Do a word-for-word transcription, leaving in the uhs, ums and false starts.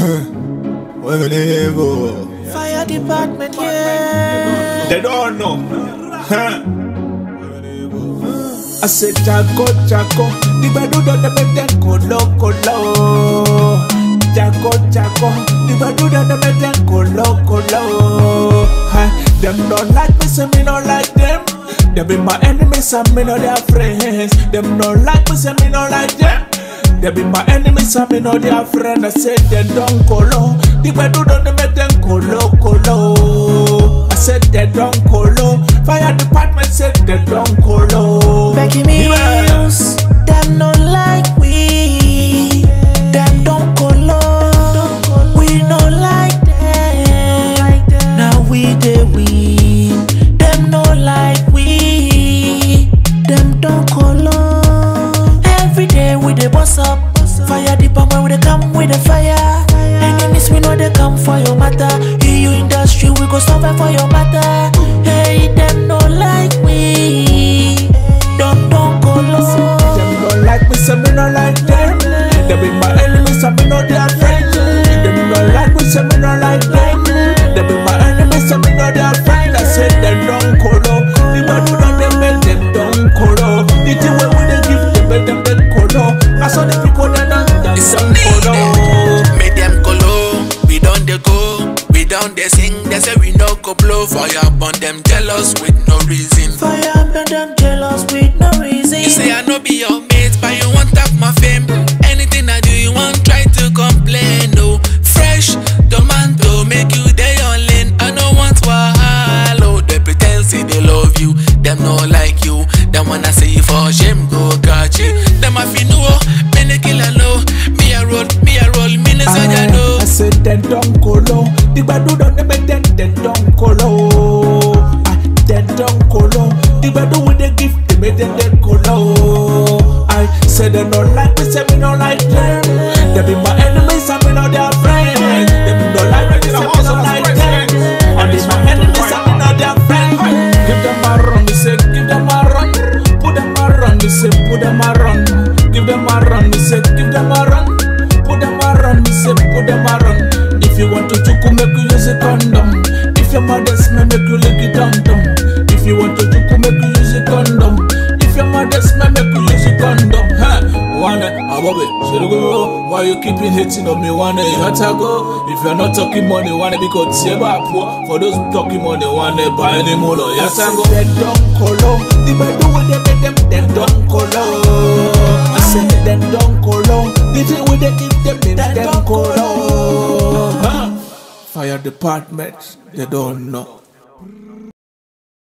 Where they go? Fire department, yeah. They don't know. Huh? I said Jaco, Jaco, the badu don't make them colo, colo. Jaco, Jaco, the badu don't make them colo, colo. Them don't like me, so me don't like them. They be my enemies, and me know their friends. Them don't like me, so me don't like them. They be my enemies, and me know their friends. I said they don't colo, the badu don't make them colo, colo. I said they don't colo. Fire department said they don't colo. Begging me use, them no like we. Them don't colo. We no like them. Now we they win. Them no like we. Them don't colo. Every day we they boss up. Fire department we they come with the fire. Enemies we know they come for your matter. E U industry we go suffer for your matter. Hey, them no like we. Don't don't colo. Them don't like me, so me no like them. They be my enemies, so me know their friends. Them don't like me, so me no like them. They be my enemies, so me know their friends. I said them don't colo. The man who don't them make them don't colo. The thing where we they give them make them them colo. I saw the people that don't that don't colo. Make them colo. We don't they go. We don't they sing. They say we no go blow. Fire upon them jealous with no reason. Fire upon them jealous with no reason. You say I no be your mate, but you want up my fame. Anything I do, you want try to complain. No, fresh tomato make you day on lane. I no want wahala. They pretend say they love you, them no like you. Them wanna see you for shame, go catch you. Them a fi know, me ne kill a low. Me a roll, me a roll, me ne say I know. I said them don't colo. The badu don't make them them don't colo. Ah, them don't colo. The badu with the gift they make them them colo. I said they don't like me, say me don't like them. They be my enemies, and me know their friends. Them don't like me, say me don't like them. And they my enemies, and me know their friends. Give them a run, me say give them a run. Put them a run, me say put them a run. Give them a run, me say give them a run. Put them a run, me say put them a run. If you want to chuku, make you use a condom. If your mother's me, make you lick it down down. If you want to chuku, make you use a condom. If your mother's me, make you use a condom. Huh? One day, ah, Bobby, so go. Why you keeping hating on me? One day, you have to go. If you're not talking money, one day because you're poor. For those talking money, one day buy any more. You have to go. They don't colo. The badu with them, make them, they don't colo. I said they don't colo. The thing with them, give them, they don't colo. Huh? Fire department, they don't know.